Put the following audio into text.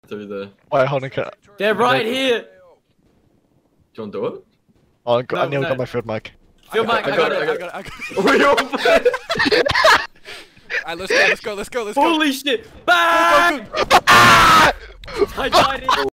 through the. Wait, hold on. Do They're right here. Do you want to do it? I No, nearly no. got my field mic. Field mic, I got it. Alright, let's go. Holy shit! Back! I died in